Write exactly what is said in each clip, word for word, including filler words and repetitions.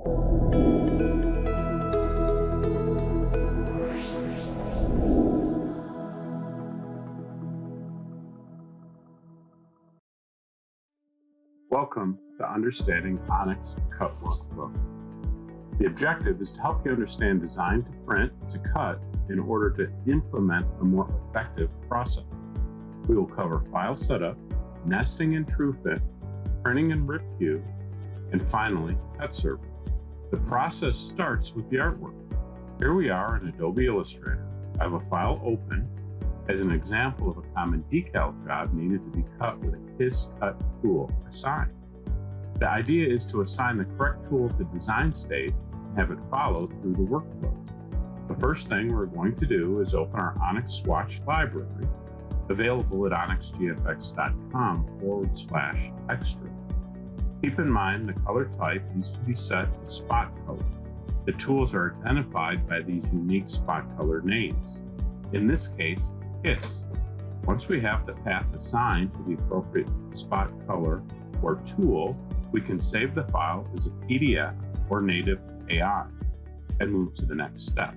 Welcome to Understanding ONYX Cut Workflow. The objective is to help you understand design to print to cut in order to implement a more effective process. We will cover file setup, nesting in TruFit, printing in R I P-Queue, and finally, CUT-Server. The process starts with the artwork. Here we are in Adobe Illustrator. I have a file open as an example of a common decal job needed to be cut with a KISS cut tool assigned. The idea is to assign the correct tool to design state and have it follow through the workflow. The first thing we're going to do is open our ONYX swatch library, available at onyxgfx.com forward slash extra. Keep in mind the color type needs to be set to spot color. The tools are identified by these unique spot color names. In this case, KISS. Once we have the path assigned to the appropriate spot color or tool, we can save the file as a P D F or native A I and move to the next step.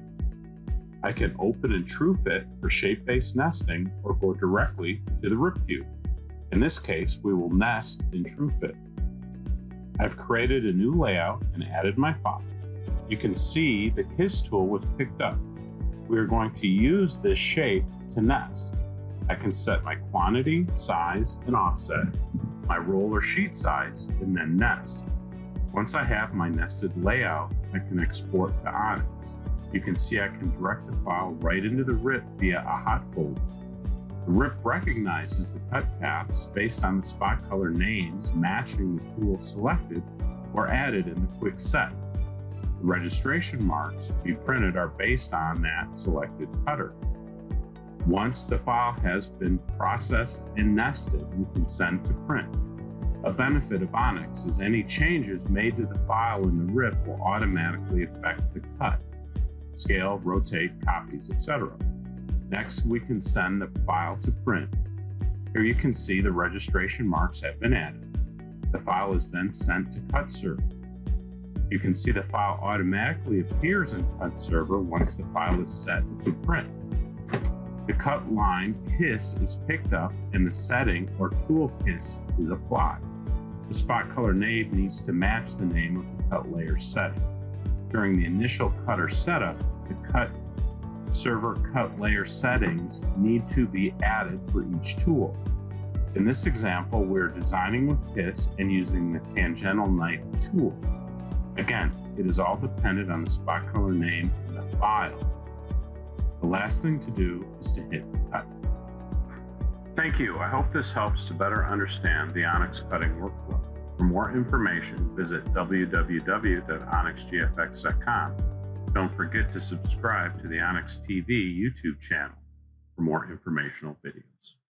I can open in TruFit for shape-based nesting or go directly to the R I P-Queue. In this case, we will nest in TruFit. I've created a new layout and added my file. You can see the KISS tool was picked up. We are going to use this shape to nest. I can set my quantity, size, and offset, my roll or sheet size, and then nest. Once I have my nested layout, I can export to ONYX. You can see I can direct the file right into the R I P via a hot folder. The R I P recognizes the cut paths based on the spot color names matching the tool selected or added in the quick set. The registration marks to be printed are based on that selected cutter. Once the file has been processed and nested, we can send to print. A benefit of ONYX is any changes made to the file in the R I P will automatically affect the cut, scale, rotate, copies, et cetera. Next, we can send the file to print. Here you can see the registration marks have been added. The file is then sent to CUT-Server. You can see the file automatically appears in CUT-Server once the file is set to print. The cut line KISS is picked up and the setting or tool KISS is applied. The spot color name needs to match the name of the cut layer setting. During the initial cutter setup, the CUT-Server cut layer settings need to be added for each tool. In this example, we're designing with KISS and using the tangential knife tool. Again, it is all dependent on the spot color name in the file. The last thing to do is to hit cut. Thank you. I hope this helps to better understand the ONYX cutting workflow. For more information, visit w w w dot onyx g f x dot com. Don't forget to subscribe to the ONYX T V YouTube channel for more informational videos.